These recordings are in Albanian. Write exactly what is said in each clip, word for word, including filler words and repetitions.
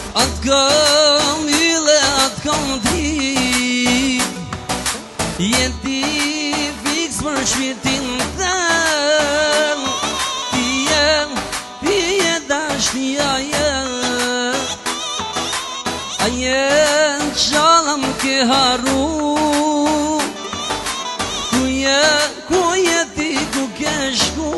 Atë kam yle, atë kam ti, jeti fiks për shpirtin tëm. Ti je, ti je dashnia jem, a jen qala m'ke haru. Ku je, ku je ti, ku ke shku,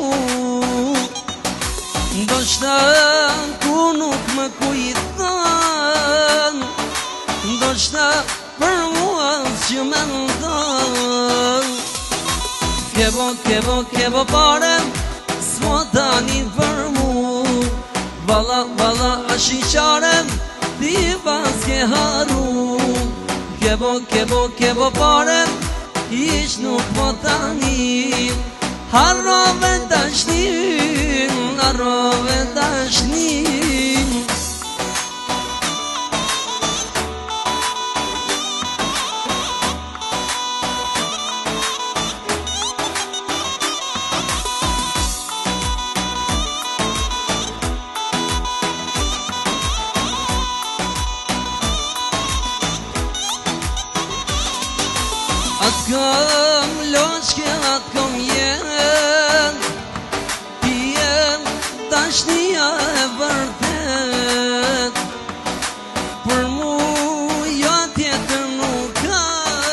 ndo shta ku nuk më kujton, ndo shta për mua që me ndon. Kebo, kebo, kebo pare, s'mo tani për mu, Valla, valla është i qare, ti pas ke haru. Kebo, kebo, kebo pare, ish nuk po tani, harrove dashnin, harrove dashnin. Atë kam loqke, atë kam jen, ti jen dashnia e vërtet. Për mu jo tjetër nuk ka,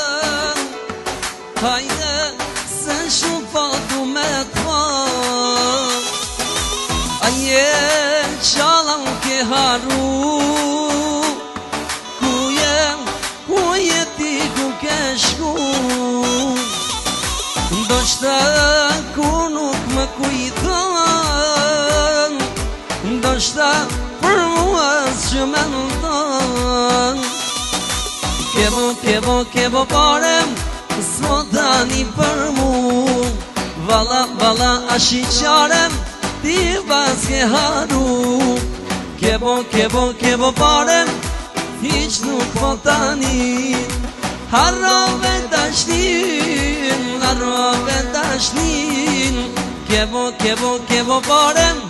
hajde se shumë po du me t'pa. A jen qala m'ke haru, ku jen, ku je ti, ku ke shku, ndo shta ku nuk më kujton, ndo shta për mua që me ndon. Kebo, kebo, kebo pare, s'mo tani për mu, Valla, valla është i qare, ti pas ke haru. Kebo, kebo, kebo pare, hiq nuk po tani, harrove dashnin, harrove dashnin. Kebo, kebo, kebo pare,